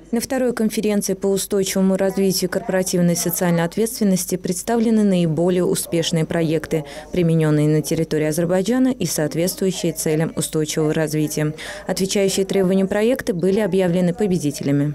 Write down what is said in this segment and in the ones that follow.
На второй конференции по устойчивому развитию корпоративной социальной ответственности представлены наиболее успешные проекты, примененные на территории Азербайджана и соответствующие целям устойчивого развития. Отвечающие требованиям проекты были объявлены победителями.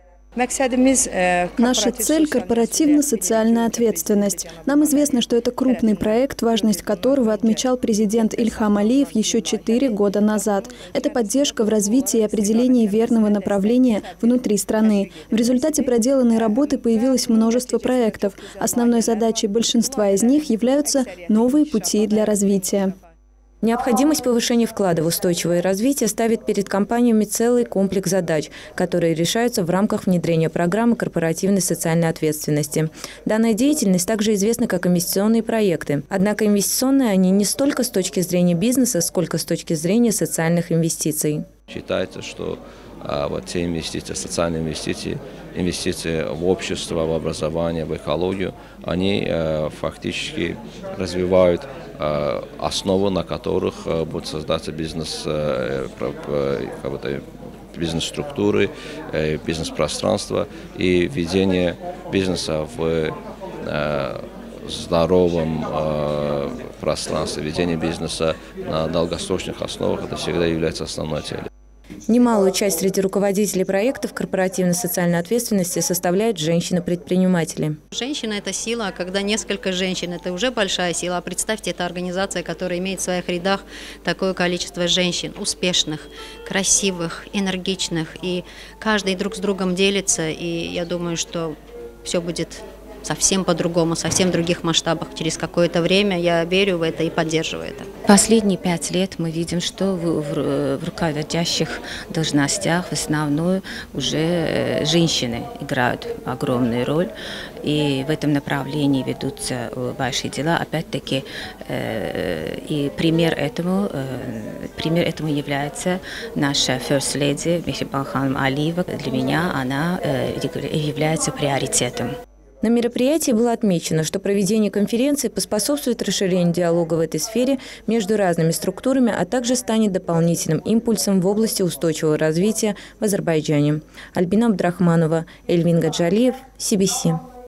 Наша цель – корпоративно-социальная ответственность. Нам известно, что это крупный проект, важность которого отмечал президент Ильхам Алиев еще 4 года назад. Это поддержка в развитии и определении верного направления внутри страны. В результате проделанной работы появилось множество проектов. Основной задачей большинства из них являются новые пути для развития. Необходимость повышения вклада в устойчивое развитие ставит перед компаниями целый комплекс задач, которые решаются в рамках внедрения программы корпоративной социальной ответственности. Данная деятельность также известна как инвестиционные проекты. Однако инвестиционные они не столько с точки зрения бизнеса, сколько с точки зрения социальных инвестиций. Считается, что вот те инвестиции, социальные инвестиции, инвестиции в общество, в образование, в экологию, они фактически развивают основу, на которых будет создаться бизнес-структуры, бизнес-пространство и введение бизнеса в здоровом пространстве, ведение бизнеса на долгосрочных основах, это всегда является основной целью. Немалую часть среди руководителей проектов корпоративной социальной ответственности составляют женщины-предприниматели. Женщина – это сила, а когда несколько женщин – это уже большая сила. А представьте, это организация, которая имеет в своих рядах такое количество женщин, успешных, красивых, энергичных. И каждый друг с другом делится, и я думаю, что все будет совсем по-другому, совсем в других масштабах. Через какое-то время я верю в это и поддерживаю это. Последние 5 лет мы видим, что в руководящих должностях в основном уже женщины играют огромную роль. И в этом направлении ведутся ваши дела. Опять-таки, и пример этому является наша First Lady Мехрибан Ханым Алиева. Для меня она является приоритетом. На мероприятии было отмечено, что проведение конференции поспособствует расширению диалога в этой сфере между разными структурами, а также станет дополнительным импульсом в области устойчивого развития в Азербайджане. Альбина Абдрахманова, Эльвин Гаджалиев, CBC.